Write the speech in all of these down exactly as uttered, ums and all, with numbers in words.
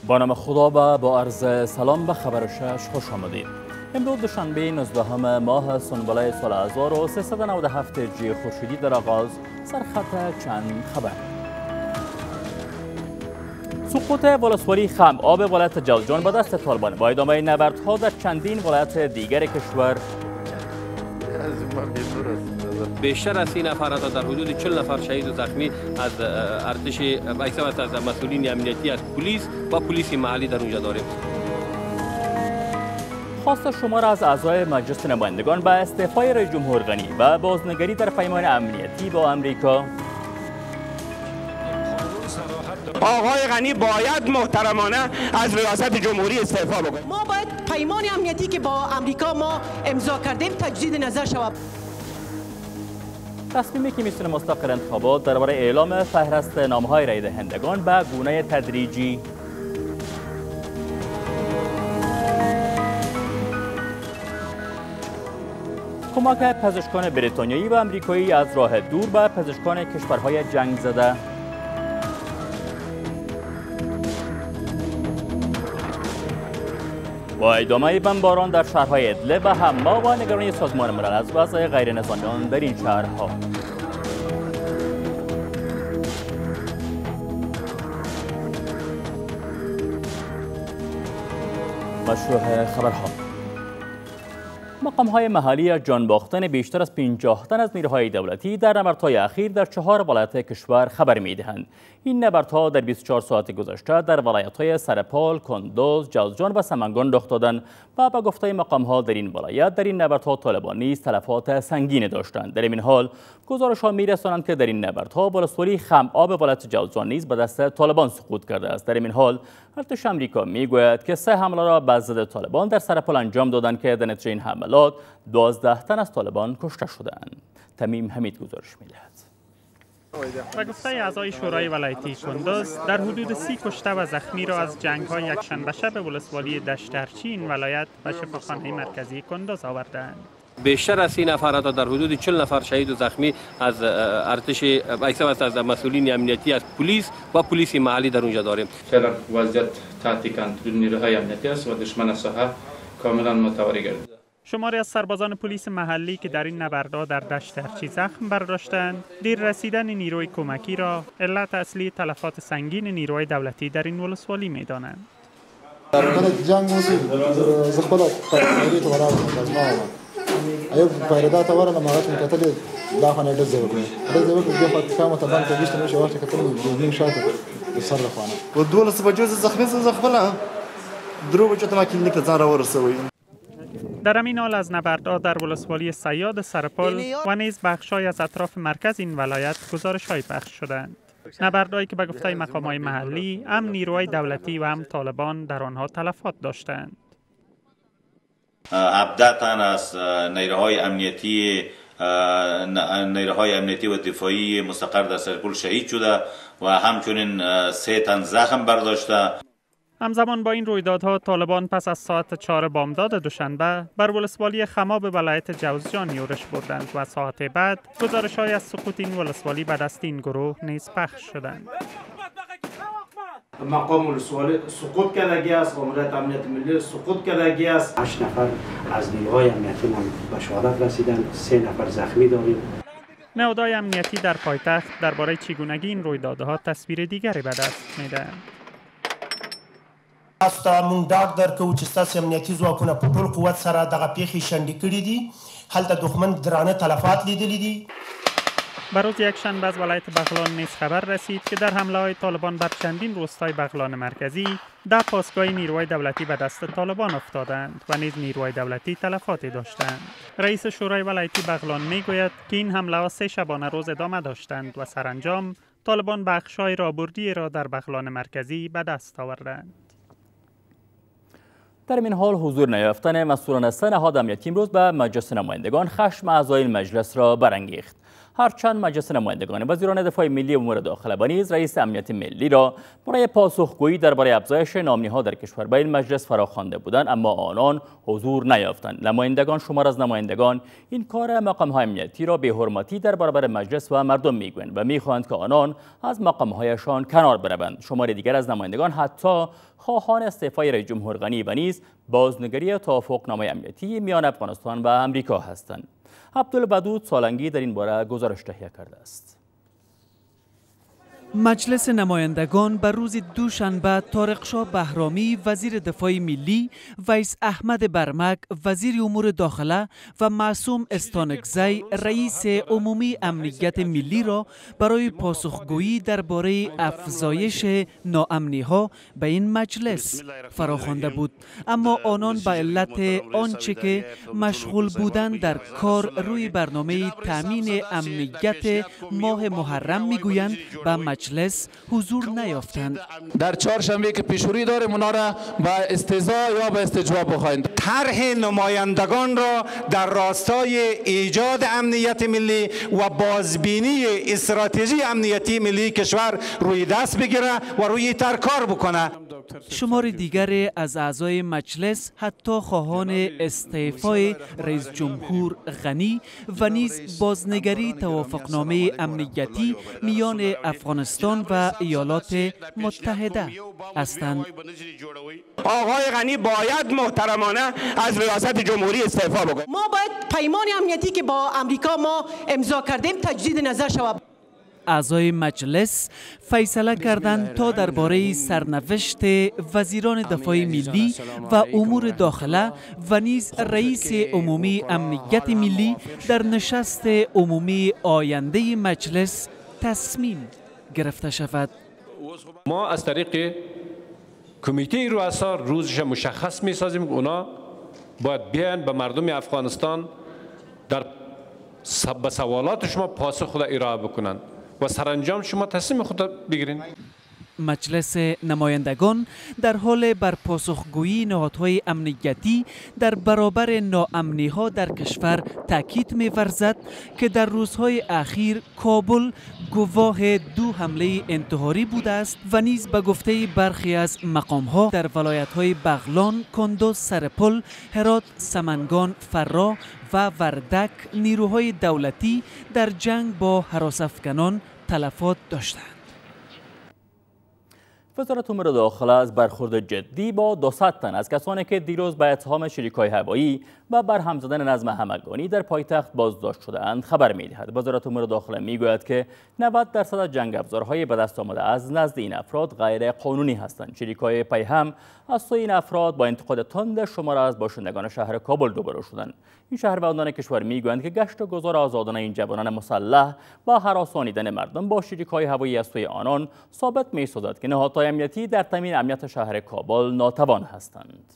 با نام خدا و با عرض سلام به خبر شش خوش آمدید. امروز دوشنبه نوزدهم ماه سنبله سال هزار و سیصد و نود و هفت هجری خورشیدی در آغاز سرخط چند خبر. سقوط ولسوالی خم آب ولایت جوزجان به دست طالبان با ادامه نبردها در چندین ولایت دیگر کشور. بیشتر از سی نفر در حدود چهل نفر شهید و زخمی از ارتش اکثر از مسئولین امنیتی از پلیس و پلیس محلی در اونجا داریم. خواست شمار از اعضای مجلس نمایندگان به استعفای رئیس جمهور غنی و بازنگری در پیمان امنیتی با امریکا. آقای غنی باید محترمانه از ریاست جمهوری استعفا بکنه. ما باید پیمان امنیتی که با امریکا ما امضا کردیم تجدید نظر شود. تصمیمی که میتونه مستقل انتخابات درباره اعلام فهرست نامهای رای دهندگان به گونه تدریجی. کمک پزشکان بریتانیایی و امریکایی از راه دور به پزشکان کشورهای جنگ زده. با ادامه بمباران در شهرهای ادلب و حما و نگرانی سازمان ملل از وضع غیر نظامیان در این شهرها. مشروع خبرها. مقام‌های محلی از جان باختن بیشتر از پنجاه تن از نیروهای دولتی در نبردهای اخیر در چهار ولایت کشور خبر می‌دهند. این نبردها در بیست و چهار ساعت گذشته در ولایت‌های سرپال، کندوز، جوزجان و سمنگان رخ دادند و به گفته مقام‌ها در این ولایت در این نبردها طالبان نیز تلفات سنگین داشتند. در این حال گزارش‌ها می‌رسانند که در این نبردها ولسوالی خم آب ولایت جوزجان نیز به دست طالبان سقوط کرده است. در این حال ارتش آمریکا می‌گوید که سه حمله را به ضد طالبان در سرپال انجام دادند که در نتیجه این حملات دوازده تن از طالبان کشته شدند. تمیم حمید گزارش می‌دهد. و گفته اعضای شورای ولایتی کندوز در حدود سی کشته و زخمی را از جنگ‌های یکشنبه شب ولسوالی دشترچی این ولایت و شفاخانه مرکزی کندوز آوردند. بیشتر از سی نفر در حدود چهل نفر شهید و زخمی از ارتش اکثر از مسئولین امنیتی از پلیس و پلیس محلی در اونجا داریم. فعلا وضعیت تحت کنترل نیروهای امنیتی است و دشمن ساحه کاملا متواری گردیده. شماری از سربازان پلیس محلی که در این نبردها در دشترچی زخم برداشتند، دیر رسیدن نیروی کمکی را علت اصلی تلفات سنگین نیروی دولتی در این ولسوالی می‌دانند. در جنگ موسی زخبل تقریبی تو برای از ما ایوب پیردات ورا لما غات مكتل داخل على الزوج على الزوج بياخذ كامه طبعا تجيش مش واحد كتل بيجين شاطر يصرف انا والدول سبجوز زخمه زخبلها دروب جت ما كليك زارا ورسوي. در همین حال از نبردها در ولسوالی صیاد سرپال و نیز بخش‌های از اطراف مرکز این ولایت گزارش‌های پخش شدند. نبردهایی که به گفته مقام‌های محلی هم نیروهای دولتی و هم طالبان در آنها تلفات داشتند. هفده تن از نیروهای امنیتی نیروهای امنیتی و دفاعی مستقر در سرپل شهید شده و همچنین سه تن زخم برداشته. همزمان با این رویدادها طالبان پس از ساعت چهار بامداد دوشنبه بر ولسوالی خما به ولایت جوزجان یورش بردند و ساعت بعد گزارش‌های از سقوط این ولسوالی به دست این گروه نیز پخش شدند. مقام ولسوالی سقوط کردگی است، ماموریت امنیت ملی سقوط کردگی است. هشت نفر از نیروهای امنیتی به شهادت رسیدند، سه نفر زخمی داریم. نهادهای امنیتی در پایتخت درباره چگونگی این رویدادها تصویر دیگری به دست می‌دهند. تاسو ته مونږ ډاډ درکوو چې ستاسې امنیتي ځواکونه په ټول قوت سره دغه پیښې شنډې کړي دي. هلته دښمن درانه تلفات لیدلي دي. به روز یکشنبه از ولایت بغلان نیز خبر رسید که در حمله‌های طالبان بر چندین روستای بغلان مرکزی ده پاسگاه نیروهای دولتی به دست طالبان افتادند و نیز نیروهای دولتی تلفاتی داشتند. رئیس شورای ولایتی بغلان میگوید که این حمله‌ها سه شبانه روز ادامه داشتند و سرانجام طالبان بخش‌های رابردی را در بغلان مرکزی به دست آوردند. در این حال حضور نیافتن مسئولان سه نهاد امنیتی امروز به مجلس نمایندگان خشم اعضای مجلس را برانگیخت. هرچند مجلس نمایندگان وزیران دفاع ملی و امور داخله و نیز رئیس امنیت ملی را برای پاسخگویی درباره افزایش نامنی‌ها در کشور به این مجلس فراخوانده بودند، اما آنان حضور نیافتند. نمایندگان شمار از نمایندگان این کار مقام‌های امنیتی را بی‌حرمتی در برابر مجلس و مردم می‌گویند و می‌خواهند که آنان از مقام‌هایشان کنار بروند. شمار دیگر از نمایندگان حتی خواهان استعفای رئیس جمهور غنی و نیز بازنگری توافقنامه امنیتی میان افغانستان و امریکا هستند. عبدالودود سالنگی در این باره گزارش تهیه کرده است. مجلس نمایندگان بر روز دوشنبه طارقشاه بهرامی وزیر دفاع ملی، ویس احمد برمک وزیر امور داخله و معصوم استانکزی رئیس عمومی امنیت ملی را برای پاسخگویی درباره افزایش ناامنی‌ها به این مجلس فراخوانده بود، اما آنان به علت آنچه که مشغول بودند در کار روی برنامه تامین امنیت ماه محرم میگویند به مجلس حضور نیافتند. در چهارشنبه که پیشروی داریم اونا را با استضاء یا به استجواب بخواهند. طرح نمایندگان را در راستای ایجاد امنیت ملی و بازبینی استراتژی امنیتی ملی کشور روی دست بگیره و روی تر کار بکنه. شمار دیگر از اعضای مجلس حتی خواهان استعفای رئیس جمهور غنی و نیز بازنگری توافقنامه امنیتی میان افغانستان و ایالات متحده هستند. آقای غنی باید محترمانه از ریاست جمهوری استعفا بکنه. ما باید پیمان امنیتی که با امریکا ما امضا کردیم تجدید نظر شود. اعضای مجلس فیصله کردند تا درباره سرنوشت وزیران دفاع ملی و امور داخله و نیز رئیس عمومی امنیت ملی در نشست عمومی آینده مجلس تصمیم گرفته شود. ما از طریق کمیته رؤسا روزش مشخص می سازیم که اونا باید بیان به مردم افغانستان در به سوالات شما پاسخ خود ارائه بکنند و سرانجام شما تصمیم خود بگیرین. مجلس نمایندگان در حال بر پاسخگویی نهادهای امنیتی در برابر ناامنی‌ها در کشور تاکید می‌ورزد که در روزهای اخیر کابل گواه دو حمله انتحاری بوده است و نیز به گفته برخی از مقام‌ها در ولایت‌های بغلان، کندوز، سرپل، هرات، سمنگان، فرا و وردک نیروهای دولتی در جنگ با هراس‌افکنان تلفات داشتند. وزارت امور داخله از برخورد جدی با دوصد تن از کسانی که دیروز به اتهام شریک‌های هوایی و برهم زدن نظم همگانی در پایتخت بازداشت شده‌اند خبر می‌دهد. وزارت امور داخله می‌گوید که نود درصد از جنگ افزارهای به دست آمده از نزد این افراد غیر قانونی هستند. شریک‌های پی هم از سوی این افراد با انتقاد تند شمار از باشندگان شهر کابل روبرو شدند. این شهروندان کشور می‌گویند که گشت و گذار آزادانه این جوانان مسلح با هراسانیدن مردم با شریک‌های هوایی از سوی آنان ثابت می‌سازد که نهادهای امنیتی در تامین امنیت شهر کابل ناتوان هستند.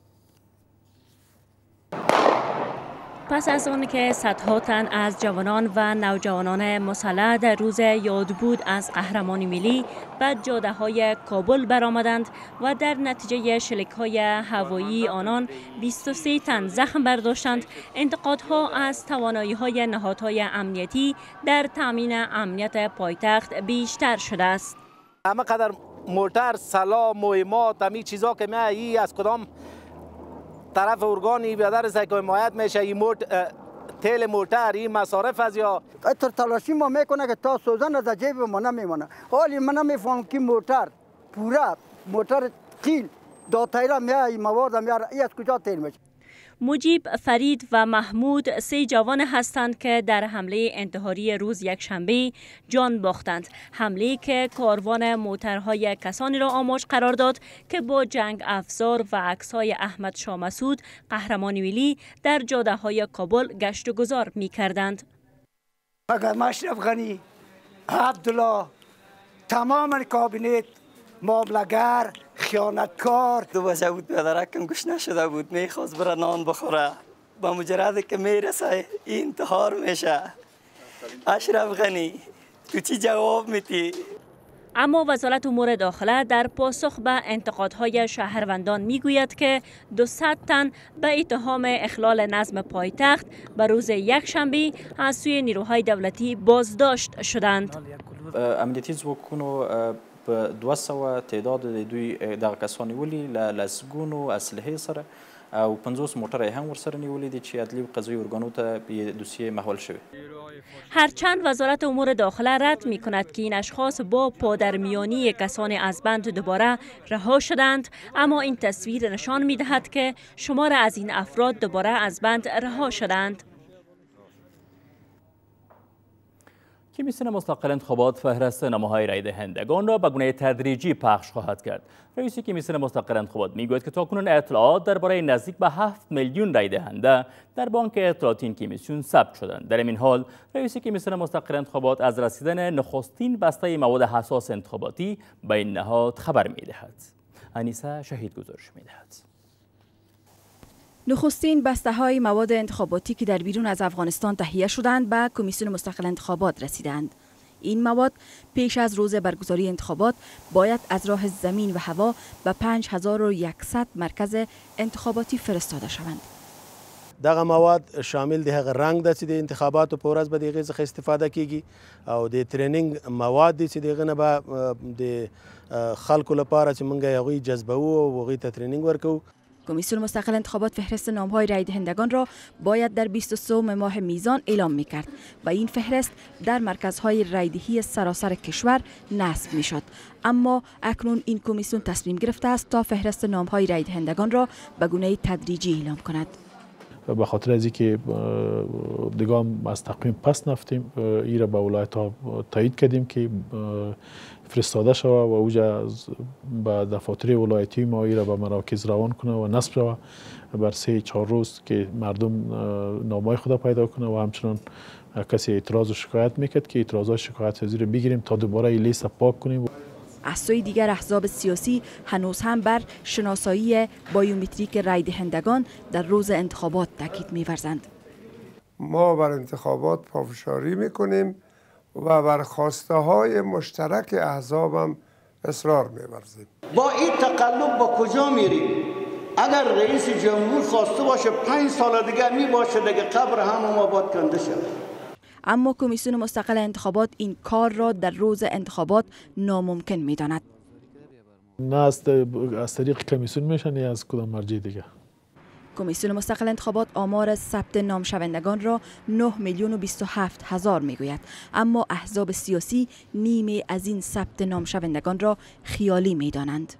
پس از آن که صدها تن از جوانان و نوجوانان مسلح در روز یادبود از قهرمانی ملی به جاده‌های کابل برآمدند و در نتیجه شلیک‌های هوایی آنان بیست و سه تن زخم برداشتند، انتقادها از توانایی‌های نهادهای امنیتی در تامین امنیت پایتخت بیشتر شده است. همه قدر موتر، سلاح، مهمات، همین چیزا که میایی از کدام طرف ارگانی بیادر است که حمایت میشه، این موت تیل موتر، این مصارف از یا اتر تلاشی ما میکنه که تا سوزن از جیب ما نمیمونه. حالی من نمیفهم که موتر پورا موتر تیل دو تیرا میای مواد میاره، ای از کجا تیل میشه؟ مجیب، فرید و محمود سه جوان هستند که در حمله انتحاری روز یکشنبه جان باختند. حمله که کاروان موترهای کسانی را آماج قرار داد که با جنگ افزار و عکس‌های احمد شاه مسعود قهرمان ملی در جاده‌های کابل گشت و گذار می‌کردند. مگر اشرف غنی، عبدالله، تمام کابینت معامله‌گر، خیانتکار. دو بچه بود پدرکم گوش نشده بود، میخواست بره نان بخوره، با مجرد که میرسه انتحار میشه. اشرف غنی تو چی جواب میدی؟ اما وزارت امور داخله در پاسخ به انتقادهای شهروندان میگوید که دویست تن به اتهام اخلال نظم پایتخت به روز یکشنبه از سوی نیروهای دولتی بازداشت شدند. امنیتي ځواکونو په دوه سوه تعداد د دوی دغه کسان نیولي له لسګونو اسلحې سره او پنځوس موټر هم ورسره نیولي دي چې عدلي و قضایي ارګانو ته به دوسیه محول شوی. هرچند وزارت امور داخله رد می کند که این اشخاص با پادرمیانی کسان از بند دوباره رها شدند، اما این تصویر نشان می دهد که شمار از این افراد دوباره از بند رها شدند. کمیسیون مستقل انتخابات فهرست نامه‌های رای دهندگان را به گونه تدریجی پخش خواهد کرد. رئیس کمیسیون مستقل انتخابات میگوید که تاکنون اطلاعات درباره نزدیک به هفت میلیون رای دهنده در بانک اطلاعاتی این کمیسیون ثبت شدند. در این حال رئیس کمیسیون مستقل انتخابات از رسیدن نخستین بسته مواد حساس انتخاباتی به این نهاد خبر می‌دهد. انیسه شهید گزارش می‌دهد. نخستین بسته های مواد انتخاباتی که در بیرون از افغانستان تهیه شدند به کمیسیون مستقل انتخابات رسیدند. این مواد پیش از روز برگزاری انتخابات باید از راه زمین و هوا به پنج هزار و صد مرکز انتخاباتی فرستاده شوند. دغه مواد شامل د هغه رنګ د چې د انتخاباتو په ورځ به د هغې څخه استفاده کیږي او د ټریننګ مواد دي چې د هغې نه به د خلکو لپاره چې موږ هغوی جذبوو او هغوی ته ټریننګ ورکوو. کمیسیون مستقل انتخابات فهرست نام‌های رای دهندگان را باید در بیست و سوم ماه میزان اعلام می‌کرد و این فهرست در مرکزهای رایدهی سراسر کشور نصب می‌شد. اما اکنون این کمیسیون تصمیم گرفته است تا فهرست نام‌های رای دهندگان را به گونه تدریجی اعلام کند. به خاطر از اینکه دیگه از تقویم پس نفتیم، این را به ولایت‌ها تایید کردیم که فرستاده شود و اوجا به دفاتر ولایتی ما این را به مراکز روان کنه و نصب شود بر سه چهار روز که مردم نامه‌های خود پیدا کنه و همچنان کسی اعتراض و شکایت میکرد که اعتراضات شکایت را بگیریم تا دوباره این لیست پاک کنیم. از سوی دیگر احزاب سیاسی هنوز هم بر شناسایی بایومتریک رای دهندگان در روز انتخابات تاکید می‌ورزند. ما بر انتخابات پافشاری میکنیم و بر خواسته های مشترک احزاب هم اصرار می‌ورزیم. با این تقلب با کجا میریم؟ اگر رئیس جمهور خواسته باشه پنج سال دیگر می باشه دیگه قبر هم آباد کنده شد. اما کمیسیون مستقل انتخابات این کار را در روز انتخابات ناممکن می‌داند. نه از طریق کمیسیون میشن یا از کدام مرجع دیگه. کمیسیون مستقل انتخابات آمار ثبت نام شوندگان را نه میلیون و بیست و هفت هزار میگوید، اما احزاب سیاسی نیمه از این ثبت نام شوندگان را خیالی میدانند.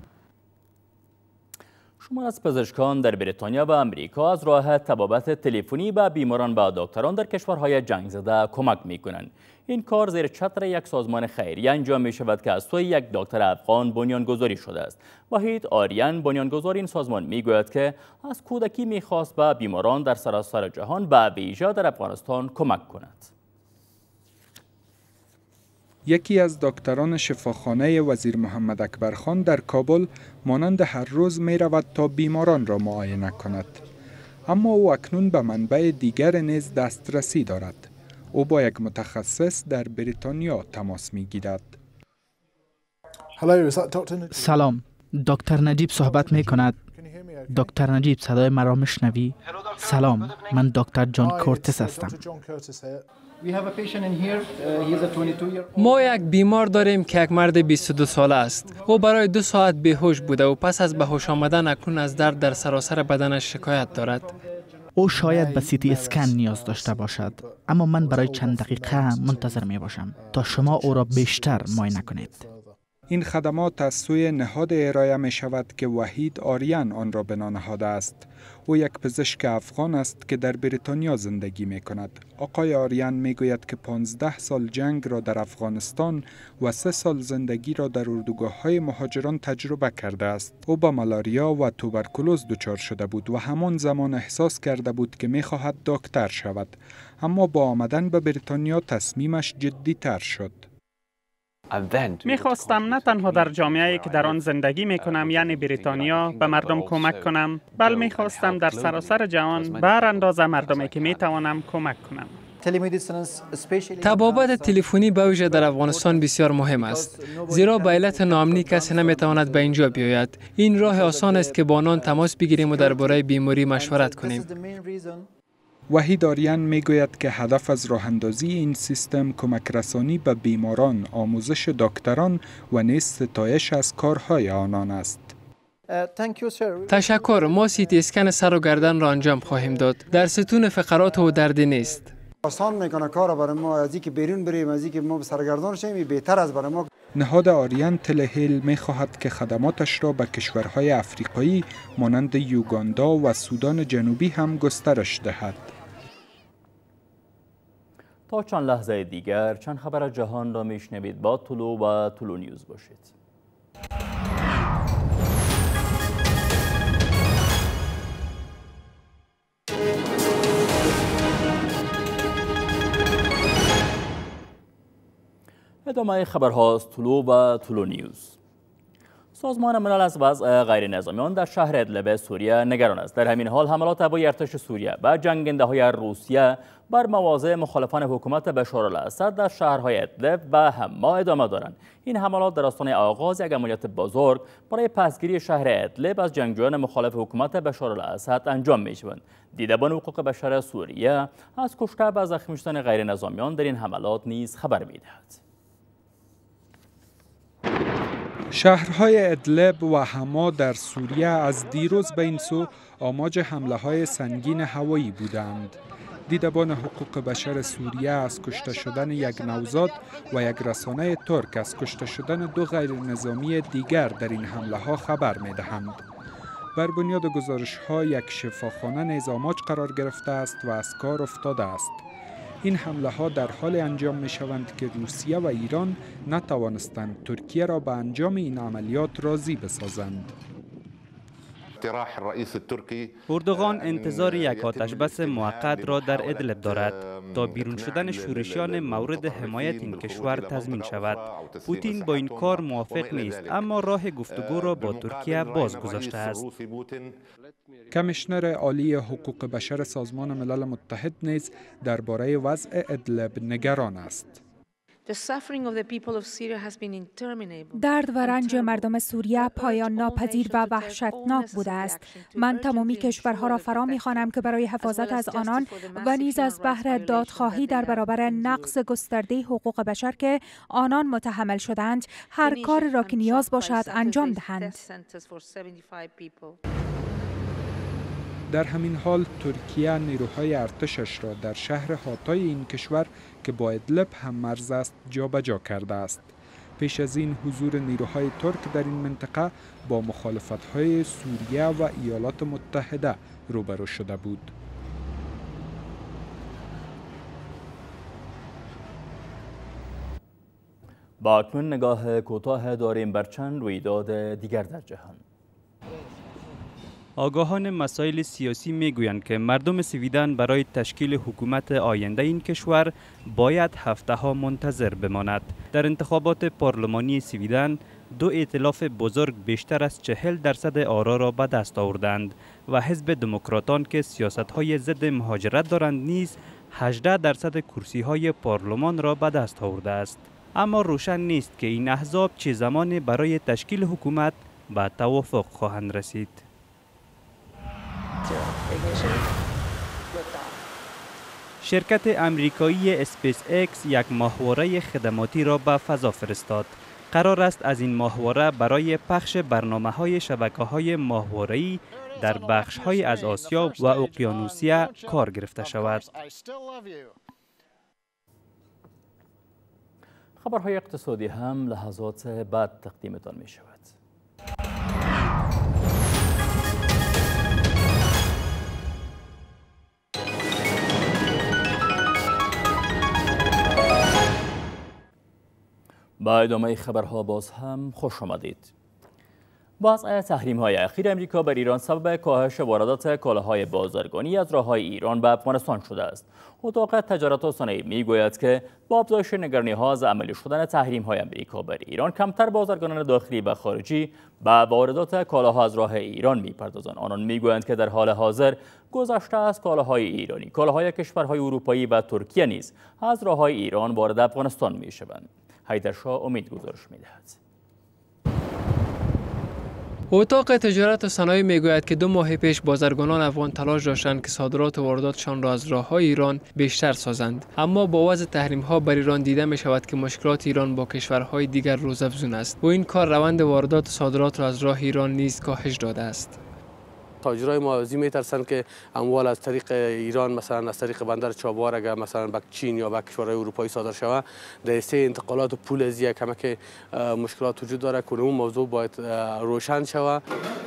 شمار از پزشکان در بریتانیا و امریکا از راه طبابت تلفنی به بیماران و دکتران در کشورهای جنگ زده کمک می کنند. این کار زیر چتر یک سازمان خیریه انجام می شود که از سوی یک دکتر افغان بنیانگذاری شده است. وحید آریان بنیانگذار این سازمان می گوید که از کودکی می خواست به بیماران در سراسر جهان به ویژه در افغانستان کمک کند. یکی از دکتران شفاخانه وزیر محمد اکبر خان در کابل مانند هر روز می رود تا بیماران را معاینه کند. اما او اکنون به منبع دیگر نیز دسترسی دارد. او با یک متخصص در بریتانیا تماس می گیرد. سلام، دکتر نجیب صحبت می کند. دکتر نجیب صدای مرا میشنوی؟ سلام، من دکتر جان کورتس هستم. ما یک بیمار داریم که یک مرد بیست و دو ساله است. او برای دو ساعت بیهوش بوده و پس از به هوش آمدن اکنون از درد در سراسر بدنش شکایت دارد. او شاید به سی تی اسکن نیاز داشته باشد، اما من برای چند دقیقه منتظر می باشم تا شما او را بیشتر معاینه کنید. این خدمات از سوی نهاد ارائه می شود که وحید آریان آن را بنا نهاده است. او یک پزشک افغان است که در بریتانیا زندگی می کند. آقای آریان می گوید که پانزده سال جنگ را در افغانستان و سه سال زندگی را در اردوگاه های مهاجران تجربه کرده است. او با مالاریا و توبرکولوز دچار شده بود و همان زمان احساس کرده بود که می خواهد دکتر شود. اما با آمدن به بریتانیا تصمیمش جدی تر شد. میخواستم نه تنها در جامعه‌ای که در آن زندگی میکنم یعنی بریتانیا به مردم کمک کنم، بل میخواستم در سراسر جهان بر اندازه مردمی که میتوانم کمک کنم. طبابت تلفنی به ویژه در افغانستان بسیار مهم است، زیرا به علت ناامنی کسی نمیتواند به اینجا بیاید. این راه آسان است که با آنان تماس بگیریم و درباره بیماری مشورت کنیم. وحید آریان میگوید که هدف از راه اندازی این سیستم کمک رسانی به بیماران، آموزش دکتران و نیز ستایش از کارهای آنان است. تشکر. ما سی تی اسکن سر و گردن را انجام خواهیم داد. در ستون فقرات و دردی نیست. آسان میکنه کار برای ما، از اینکه بیرون بریم، از اینکه ما سرگردان شیم، بهتر از برای ما. نهاد آریان تلهیل می خواهد که خدماتش را به کشورهای افریقایی مانند یوگاندا و سودان جنوبی هم گسترش دهد. تا چند لحظه دیگر چند خبر جهان را میشنوید. با طلوع و طلوع نیوز باشید. ادامه خبرهاست. طلوع و طلوع نیوز. سازمان ملل از وضع غیر نظامیان در شهر ادلب سوریه نگران است. در همین حال حملات هوایی ارتش سوریه و جنگنده های روسیه بر مواضع مخالفان حکومت بشار الاسد در شهرهای ادلب و حما ادامه دارند. این حملات در آستانه آغاز یک عملیات بزرگ برای پسگیری شهر ادلب از جنگجویان مخالف حکومت بشار الاسد انجام می شوند. دیدبان حقوق بشر سوریه از کشته و زخمی شدن غیر نظامیان در این حملات نیز خبر می دهد. شهرهای ادلب و حما در سوریه از دیروز به این سو آماج حمله های سنگین هوایی بودند. دیدبان حقوق بشر سوریه از کشته شدن یک نوزاد و یک رسانه ترک از کشته شدن دو غیر نظامی دیگر در این حمله ها خبر می دهند. بر بنیاد گزارش ها یک شفاخانه نیز آماج قرار گرفته است و از کار افتاده است. این حمله ها در حال انجام می شوند که روسیه و ایران نتوانستند ترکیه را به انجام این عملیات راضی بسازند. اردوغان انتظار یک آتش بس موقت را در ادلب دارد تا بیرون شدن شورشیان مورد حمایت این کشور تضمین شود. پوتین با این کار موافق نیست، اما راه گفتگو را با ترکیه باز گذاشته است. کمیشنر عالی حقوق بشر سازمان ملل متحد نیز درباره وضع ادلب نگران است. درد و رنج مردم سوریه پایان ناپذیر و وحشتناک بوده است. من تمامی کشورها را فرا می‌خوانم که برای حفاظت از آنان و نیز از بهر دادخواهی در برابر نقض گسترده حقوق بشر که آنان متحمل شدند، هر کار را که نیاز باشد انجام دهند. در همین حال ترکیه نیروهای ارتشش را در شهر هاتای این کشور که با ادلب هم مرز است جابجا کرده است. پیش از این حضور نیروهای ترک در این منطقه با مخالفت‌های سوریه و ایالات متحده روبرو شده بود. با اکنون نگاه کوتاه داریم بر چند رویداد دیگر در جهان. آگاهان مسائل سیاسی میگویند که مردم سویدن برای تشکیل حکومت آینده این کشور باید هفته ها منتظر بماند. در انتخابات پارلمانی سویدن دو ائتلاف بزرگ بیشتر از چهل درصد آرا را به دست آوردند و حزب دموکراتان که سیاست های ضد مهاجرت دارند نیز هجده درصد کرسی های پارلمان را به دست آورده است. اما روشن نیست که این احزاب چه زمان برای تشکیل حکومت به توافق خواهند رسید. شرکت امریکایی اسپیس ایکس یک ماهواره خدماتی را به فضا فرستاد. قرار است از این ماهواره برای پخش برنامه‌های شبکه‌های ماهواره‌ای در بخش‌های از آسیا و اقیانوسیه کار گرفته شود. خبرهای اقتصادی هم لحظات بعد تقدیمتان می شود. با ادامه خبرها باز هم خوش آمدید. وضع تحریم‌های اخیر امریکا بر ایران سبب کاهش واردات کالاهای بازرگانی از راه‌های ایران به افغانستان شده است. اتاق تجارت و صنایع می‌گوید که با افزایش نگرانی‌ها از عملی شدن تحریم‌های امریکا بر ایران، کمتر بازرگانان داخلی و خارجی به واردات کالاها از راه ایران می‌پردازند. آنان می‌گویند که در حال حاضر گذشته از کالاهای ایرانی، کالاهای کشورهای اروپایی و ترکیه نیز از راه‌های ایران وارد افغانستان می‌شوند. حیدرشاه امید گزارش می‌دهد. اتاق تجارت و صنایع میگوید که دو ماه پیش بازرگانان افغان تلاش داشتند که صادرات و وارداتشان را از راه‌های ایران بیشتر سازند، اما با وضع تحریم‌ها بر ایران دیده می شود که مشکلات ایران با کشورهای دیگر روزافزون است و این کار روند واردات و صادرات را از راه ایران نیز کاهش داده است. تاجرای ما از این میترسند که اموال از طریق ایران، مثلا از طریق بندر چابهار اگر مثلا به چین یا به کشورهای اروپایی صادر شود، در سه انتقالات و پول از یک کمک مشکلات وجود دارد که اون موضوع باید روشن شود.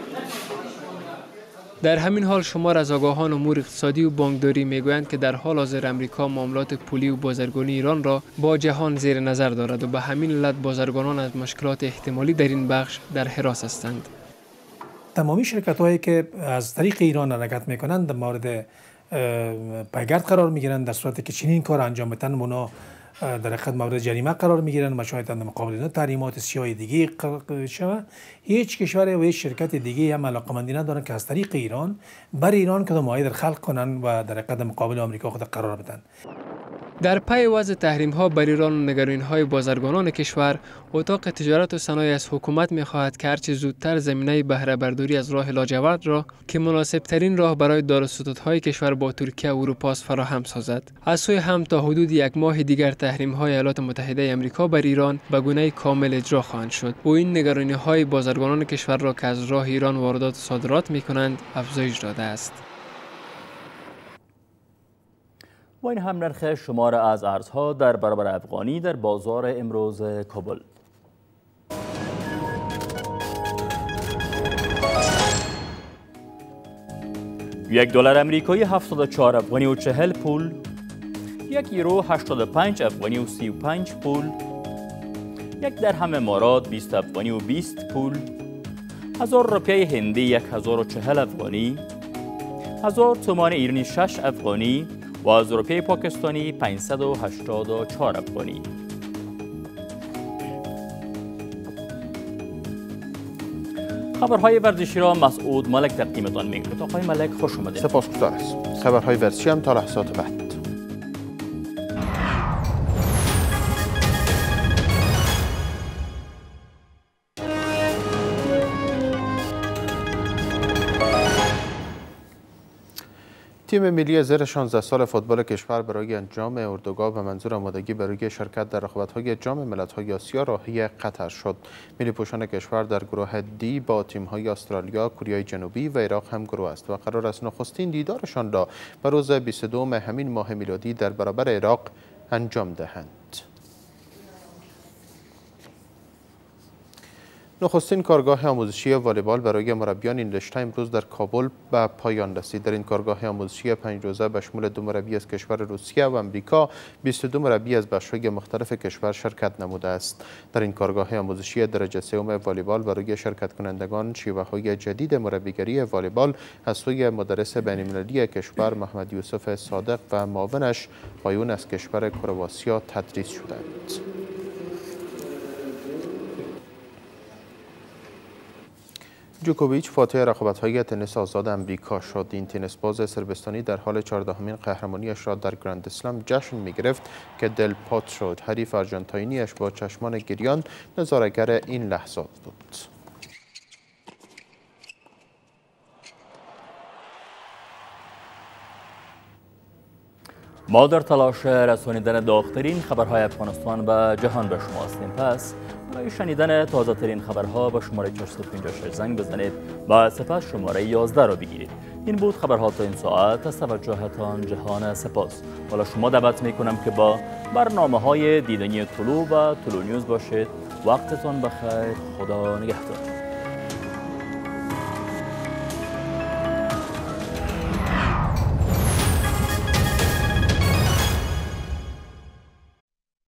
در همین حال شمار از آگاهان امور اقتصادی و بانکداری میگویند که در حال حاضر امریکا معاملات پولی و بازرگانی ایران را با جهان زیر نظر دارد و به همین علت بازرگانان از مشکلات احتمالی در این بخش در حراس هستند. تمامی شرکت هایی که از طریق ایران حرکت میکنند در مورد پیگرد قرار میگیرند، در صورتی که چنین کار انجام بدن اونا در حقیقت مورد جریمه قرار میگیرند و شاید در مقابل اینا تحریمات سیاه دیگه شود. هیچ کشور و هیچ شرکت دیگه هم علاقمندی ندارن که از طریق ایران بر ایران کدام معاهده خلق کنن و در حقیقت مقابل آمریکا خود قرار بدن. در پی وضع تحریم‌ها بر ایران و نگرانی‌های بازرگانان کشور، اتاق تجارت و صنایع از حکومت می‌خواهد که هرچه زودتر زمینه بهره برداری از راه لاجورد را که مناسب‌ترین راه برای دارالسدودهای کشور با ترکیه و اروپا است فراهم سازد. از سوی هم تا حدود یک ماه دیگر تحریم‌های ایالات متحده آمریکا بر ایران به گونه کامل اجرا خواهند شد و این نگرانی‌های بازرگانان کشور را که از راه ایران واردات و صادرات می‌کنند افزایش داده است. و این هم نرخ شمار از ارزها در برابر افغانی در بازار امروز کابل. یک دلار امریکایی هفتاد و چهار افغانی و چهل پول، یک یورو هشتاد و پنج افغانی و سی و پنج پول، یک درهم امارات بیست افغانی و بیست پول، هزار روپیه هندی یک هزار و چهل افغانی، هزار تومان ایرانی شش افغانی و از روپیه پاکستانی پانصد و هشتاد و چهار افغانی. خبرهای ورزشی را مسعود ملک تقدیمتان می‌کند. آقای ملک خوش آمدید. سپاسگزار هستم. خبرهای ورزشی هم تا لحظات بعد. تیم ملی زیر شانزده سال فوتبال کشور برای انجام اردوگاه به منظور آمادگی برای شرکت در رقابت‌های جام ملت‌های آسیا راهی قطر شد. ملی پوشان کشور در گروه دی با تیم‌های استرالیا، کره جنوبی و عراق هم گروه است و قرار است نخستین دیدارشان را به روز بیست و دوم همین ماه میلادی در برابر عراق انجام دهند. نخستین کارگاه آموزشی والیبال برای مربیان این رشته امروز در کابل به پایان رسید. در این کارگاه آموزشی پنج روزه به شمول دو مربی از کشور روسیه و امریکا، بیست و دو مربی از بخش‌های مختلف کشور شرکت نموده است. در این کارگاه آموزشی درجه سوم والیبال برای شرکت کنندگان شیوه‌های جدید مربیگری والیبال از سوی مدرس بین‌المللی کشور محمد یوسف صادق و معاونش آیون از کشور کرواسی تدریس شدند. جوکوویچ فاتح رقابت‌های تنیس آزاد امریکا شد. این تنیس باز صربستانی در حال چهاردهمین قهرمانیش را در گرند اسلم جشن می‌گرفت که دل پاترو حریف آرژانتینی‌اش با چشمان گریان نظاره‌گر این لحظات بود. ما در تلاش رسانیدن داغ‌ترین خبرهای افغانستان و جهان به شما هستیم. پس برای شنیدن تازه ترین خبرها با شماره چهارصد و پنجاه و شش زنگ بزنید و سپس شماره یازده را بگیرید. این بود خبرها تا این ساعت. از توجهتان جهان سپاس. حالا شما دعوت میکنم که با برنامه های دیدنی طلوع و طلوع نیوز باشید. وقتتان بخیر. خدا نگهدار.